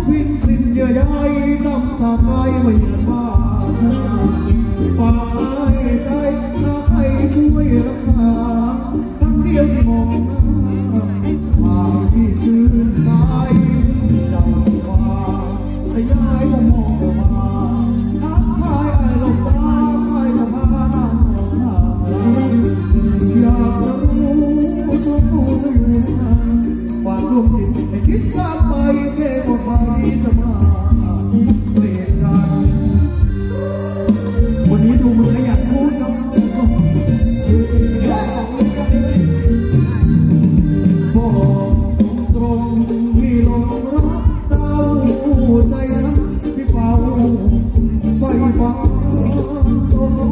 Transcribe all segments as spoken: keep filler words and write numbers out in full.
วินสิ้นเยื่อใยจำจากใจไม่เยือนบ้านฝากหายใจหาใครช่วยรักษาทั้งเดียวที่มองหน้าจะพาพี่ชื่นใจเจ้าที่ว่าสยายมองมองเรามาทักทายไอ้ลมตาใครจะพาหน้าหน้าอยากจะรู้ชอบผู้จะอยู่ไหนฝากดวงจิตให้คิดกลับไปเท่ว่าใครจะมาเปลี่ยนกันวันนี้ดูมืออยากพูดเนาะบอกตรงพี่ลงรักเจ้าใจนั้นพี่เฝ้าไฟฟังโอ้โห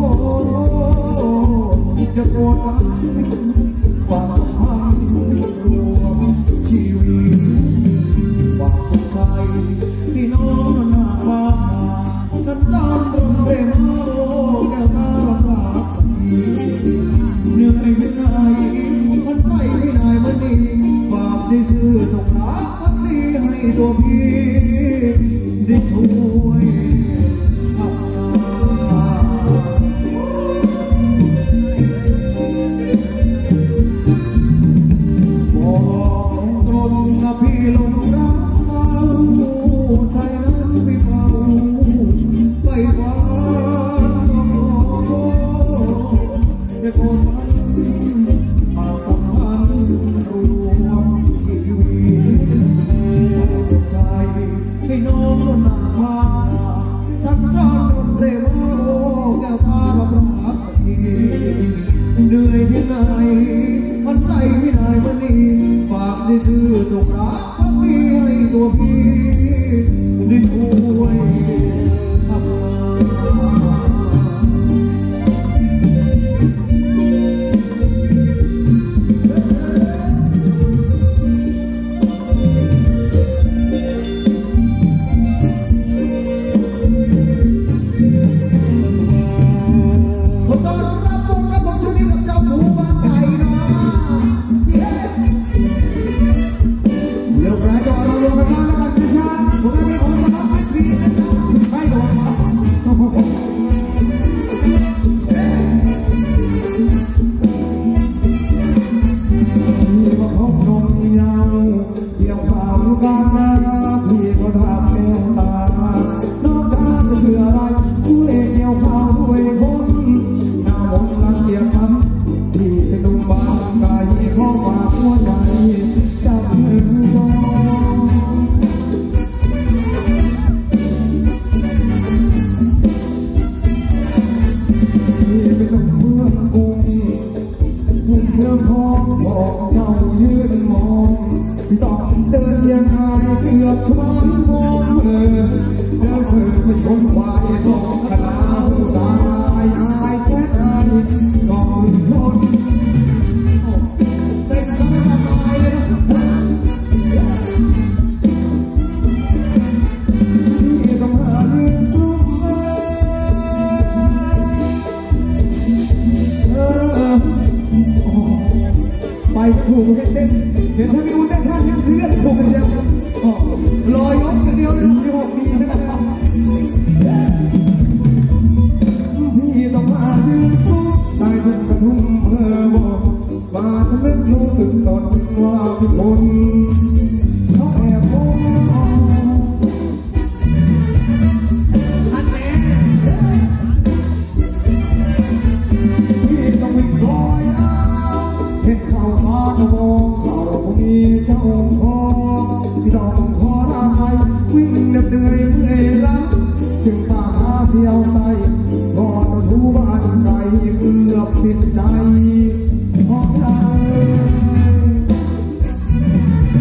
อย่าโกรธกันฝากสัมพันธ์รวมชีวิตฝากดวงใจที่น้องหน้าบ้านนาฉันจำรงเรมาโอ้แก้วตารับรักสักทีเหนื่อยไม่นายมันใจไม่นายมันนี่ฝากใจซื่อจงรักพักดีให้ตัวพี่ได้ช่วยทำงานบอกตรงๆนะพี่ลงรักเจ้าใจนั้นพี่เฝ้าไปฟ้าก็ขอโทษอย่าโกรธกันฝากสัมพันธ์รวมชีวิตฝากใจให้น้องหน้าบ้านนาฉันจำรงเรวาโอ้แก้วตารับรักสักทีเหนื่อยเพียงไหนมันใจไม่ได้มันนี่ฝากใจซื่อจงรักพักดีให้ตัวพี่ได้ช่วยทำงานสมตอนรับผมกับผมช่วงนี้กับเจ้าชูบ้านไก่นะเดี๋ยวใครจะมาลงกันมาแล้วกันพี่ชายผมไม่ขอสนับไม่ชีนะครับไม่โดนมาพี่ก็พบนมยาวเกี่ยวข่าวกลางนาพี่ก็ทำแก้วตานอกจากจะเชื่ออะไรผู้เอกเกี่ยวข่าวด้วยคนหน้ามนต์รังเกียจมั้งพี่เป็นหนุ่มบ้านไกลขอฝากหัวใจจับมือจองพี่เป็นหนุ่มเมืองกรุงหนุ่มเมืองทองบอกเจ้ายืนมองพี่ต้องเดินยังไงเกือบชั่วโมงเออเดินเธอไปชมควายต้องขนาวตายอายแค่ไหนก็ฝืนทนเต้นสักหน่อยเลยนะพี่ต้องหาเรื่องซุ่มเออไปถูกเห็นเด่นเห็นท่านมีอุ่นได้ท่านยังเพื่อนถูกกันเดียวลอยยกกันเดียวเลยที่หกดีนะครับพี่ต้องมายืนสู้ใต้ทุกกระทุ่มเมื่อบอกว่าทำให้รู้สึกตนว่าพี่คนเขาแอบมองอันแน่พี่ต้องวิ่งลอยอ้าวเห็นเขาฟ้ากระบอกเขาคงมีเจ้าของพี่ต้องขอได้วิ่งเหนื่อยเมื่อยล้าถึงป่าช้าเที่ยวใส่พอจะทูบ้านไกลเกือบสิ้นใจเพราะเธอ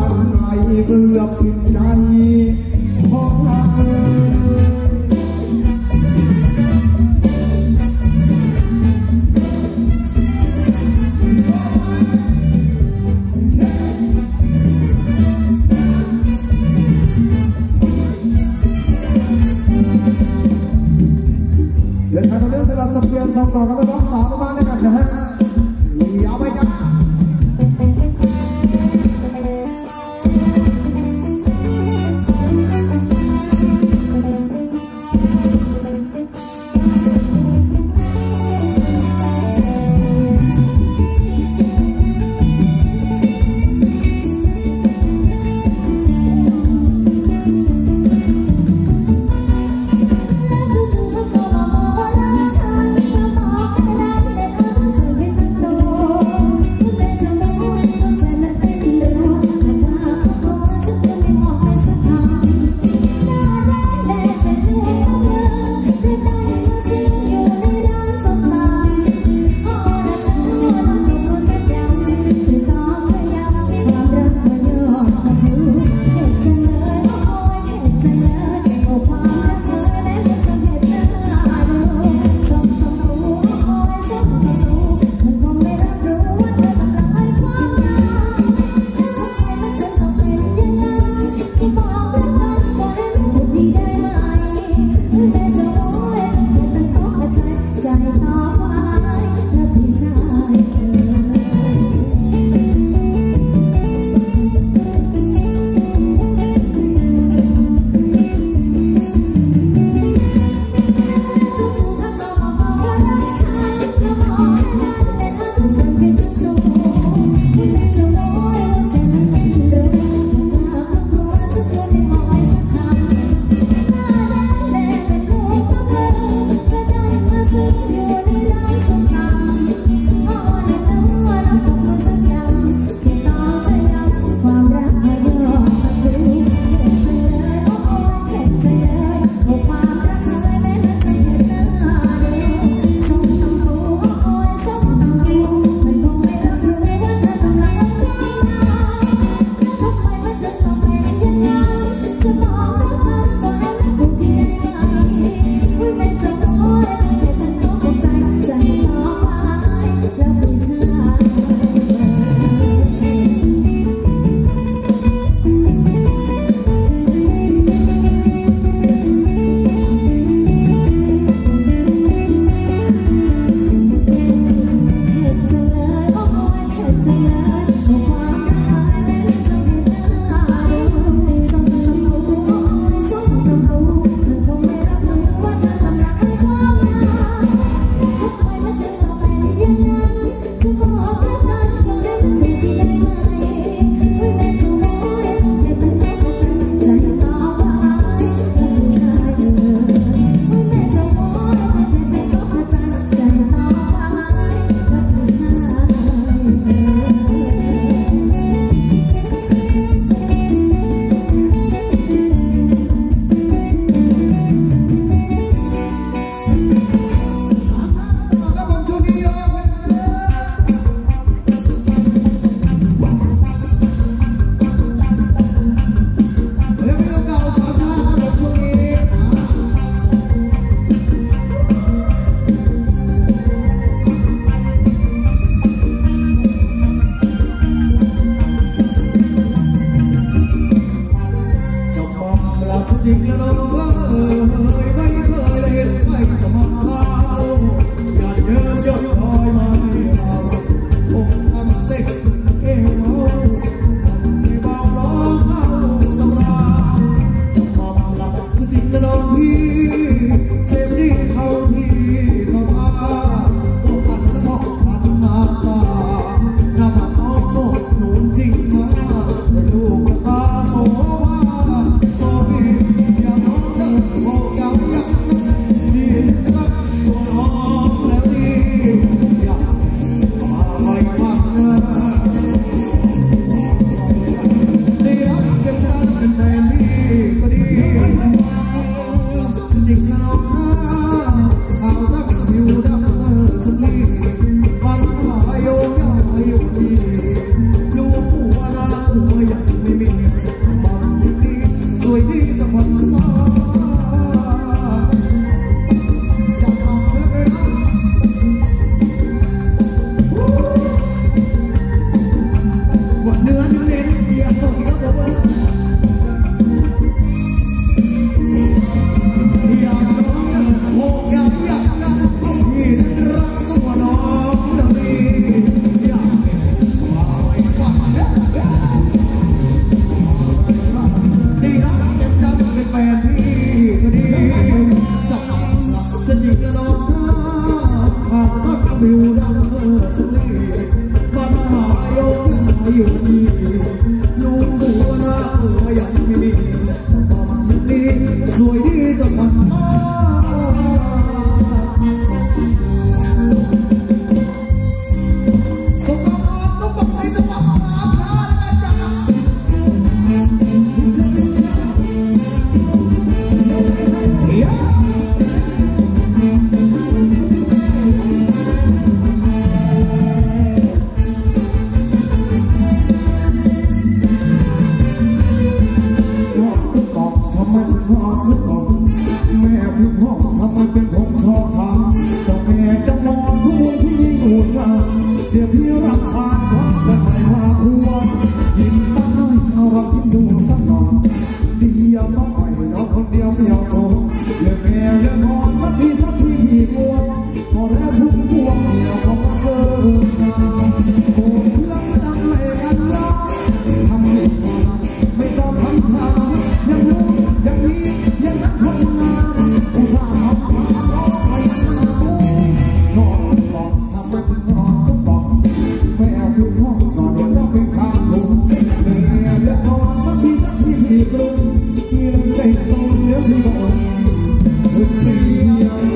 านไกลเกือบสิ้นใจพอทางเดินทางต่อเนื่องสำหรับสัปดาห์สองต่อกับน้องสาวมาแล้วกันนะฮะยาวไปจ้าจู่ๆก็มาบอกว่ารักฉันก็บอกเมื่อยังไม่มีตอนยังดีสวยดีจะมันสงครามต้องบอกในจังหวะสามชาตินะจ๊ะแม่พี่พ่อทำไมเป็นผมชอบทำเจ้าแม่จะนอนผู้พี่งูงามเดี๋ยวพี่รับทานความสบายมาหัวยิ้มสักหน่อยเอาเราคิดดูสักหน่อยเดียวมาปล่อยน้องคนเดียวไม่เอาโซ่เรื่องแม่เรื่องนอนสักทีสักทีพี่งวดพอแล้วพุ่งพวงเดียวเขามาเกินงานโอ้เพื่อนดังเลยกันละทำให้มาไม่ต้องทำทางยังรู้ยังมียังนั้นคนงานอุตส่าห์ทำมาร้องไปหน้าตู้นอนต้องบอกทำไมถึงนอนต้องบอกแม่พี่พ่อนอนเดี๋ยวต้องไปข้ามถุงแม่เลือกนอนสักทีสักทีพี่กลุ่มพี่เลยเตะตรงเดี๋ยวพี่บอกถึงเสียง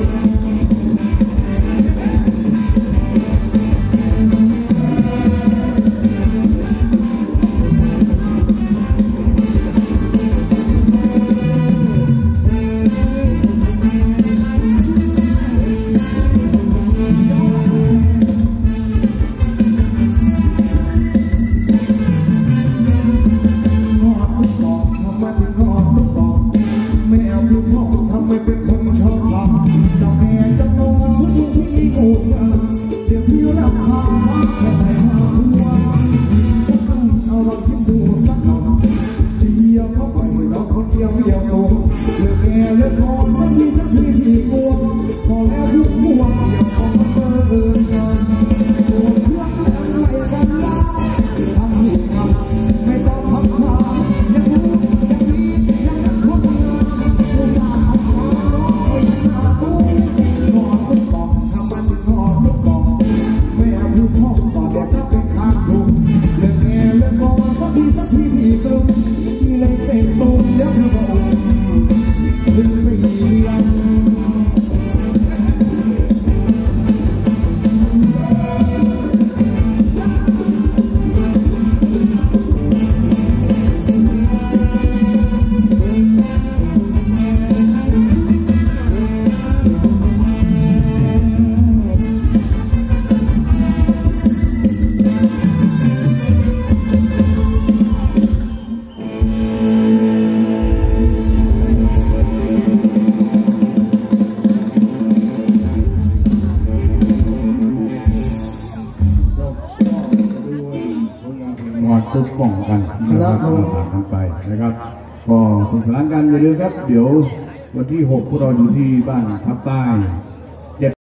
ทุกป้องกันนะครับผ่านไปนะครับก็สนุกสนานกันอย่าลืมครับเดี๋ยววันที่หกพวกเราอยู่ที่บ้านทับใต้